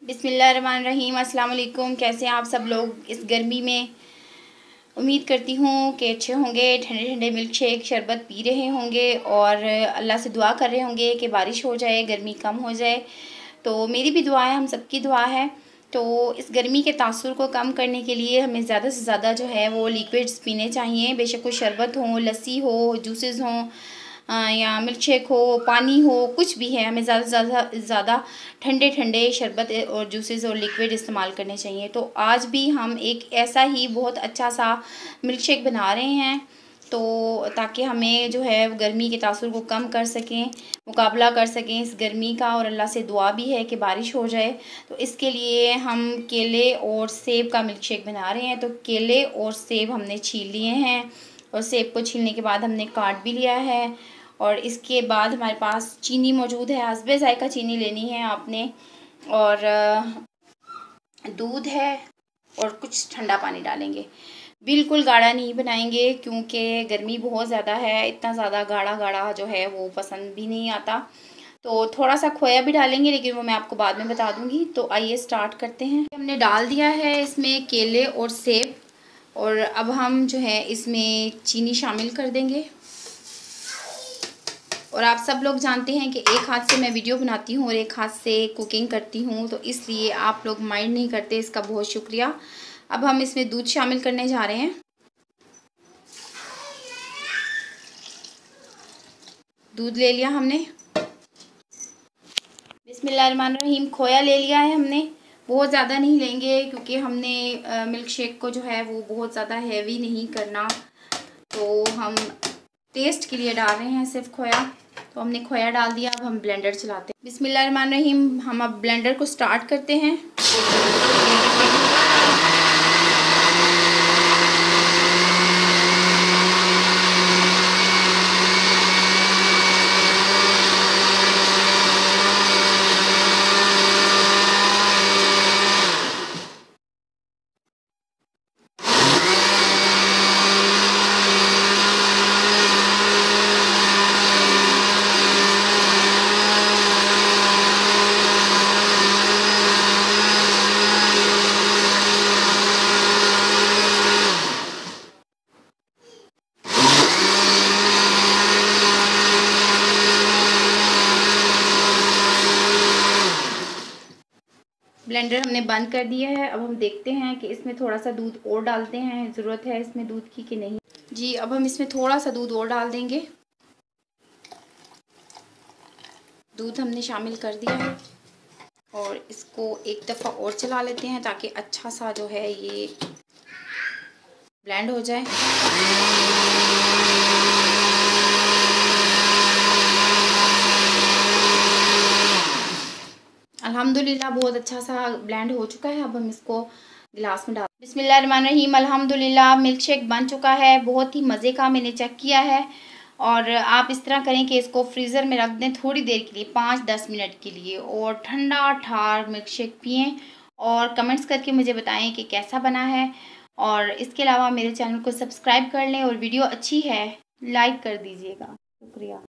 बिस्मिल्लाहिर्रहमानिर्रहीम। अस्सलाम वालेकुम। कैसे हैं आप सब लोग इस गर्मी में? उम्मीद करती हूँ कि अच्छे होंगे। ठंडे ठंडे मिल्क शेक शरबत पी रहे होंगे और अल्लाह से दुआ कर रहे होंगे कि बारिश हो जाए, गर्मी कम हो जाए। तो मेरी भी दुआ है, हम सबकी दुआ है। तो इस गर्मी के तासुर को कम करने के लिए हमें ज़्यादा से ज़्यादा जो है वो लिक्विड्स पीने चाहिए। बेशक कोई शरबत हो, लस्सी हो, जूसेस हों या मिल्क शेक हो, पानी हो, कुछ भी है, हमें ज़्यादा से ज़्यादा ठंडे ठंडे शरबत और जूसेस और लिक्विड इस्तेमाल करने चाहिए। तो आज भी हम एक ऐसा ही बहुत अच्छा सा मिल्क शेक बना रहे हैं, तो ताकि हमें जो है गर्मी के तासुर को कम कर सकें, मुकाबला कर सकें इस गर्मी का। और अल्लाह से दुआ भी है कि बारिश हो जाए। तो इसके लिए हम केले और सेब का मिल्क शेक बना रहे हैं। तो केले और सेब हमने छील लिए हैं और सेब को छीलने के बाद हमने काट भी लिया है। और इसके बाद हमारे पास चीनी मौजूद है, हस्बे ज़ायका चीनी लेनी है आपने। और दूध है और कुछ ठंडा पानी डालेंगे। बिल्कुल गाढ़ा नहीं बनाएंगे क्योंकि गर्मी बहुत ज़्यादा है, इतना ज़्यादा गाढ़ा गाढ़ा जो है वो पसंद भी नहीं आता। तो थोड़ा सा खोया भी डालेंगे, लेकिन वो मैं आपको बाद में बता दूंगी। तो आइए स्टार्ट करते हैं। हमने डाल दिया है इसमें केले और सेब, और अब हम जो है इसमें चीनी शामिल कर देंगे। और आप सब लोग जानते हैं कि एक हाथ से मैं वीडियो बनाती हूँ और एक हाथ से कुकिंग करती हूँ, तो इसलिए आप लोग माइंड नहीं करते, इसका बहुत शुक्रिया। अब हम इसमें दूध शामिल करने जा रहे हैं। दूध ले लिया हमने। बिस्मिल्लाहिर्रहमानिर्रहीम। खोया ले लिया है हमने। बहुत ज़्यादा नहीं लेंगे क्योंकि हमने मिल्क शेक को जो है वो बहुत ज़्यादा हैवी नहीं करना, तो हम टेस्ट के लिए डाल रहे हैं सिर्फ खोया। तो हमने खोया डाल दिया। अब हम ब्लेंडर चलाते हैं। बिस्मिल्लाहिर्रहमानिर्रहीम। हम अब ब्लेंडर को स्टार्ट करते हैं। ब्लेंडर हमने बंद कर दिया है। अब हम देखते हैं कि इसमें थोड़ा सा दूध और डालते हैं, ज़रूरत है इसमें दूध की कि नहीं। जी, अब हम इसमें थोड़ा सा दूध और डाल देंगे। दूध हमने शामिल कर दिया है और इसको एक दफ़ा और चला लेते हैं ताकि अच्छा सा जो है ये ब्लेंड हो जाए। अल्हम्दुलिल्लाह बहुत अच्छा सा ब्लेंड हो चुका है। अब हम इसको गिलास में डाल। बिस्मिल्लाहिर्रहमानिर्रहीम। अल्हम्दुलिल्लाह मिल्क शेक बन चुका है, बहुत ही मज़े का। मैंने चेक किया है। और आप इस तरह करें कि इसको फ्रीज़र में रख दें थोड़ी देर के लिए, 5-10 मिनट के लिए, और ठंडा ठार मिल्क शेक पिएँ और कमेंट्स करके मुझे बताएं कि कैसा बना है। और इसके अलावा मेरे चैनल को सब्सक्राइब कर लें और वीडियो अच्छी है लाइक कर दीजिएगा। शुक्रिया।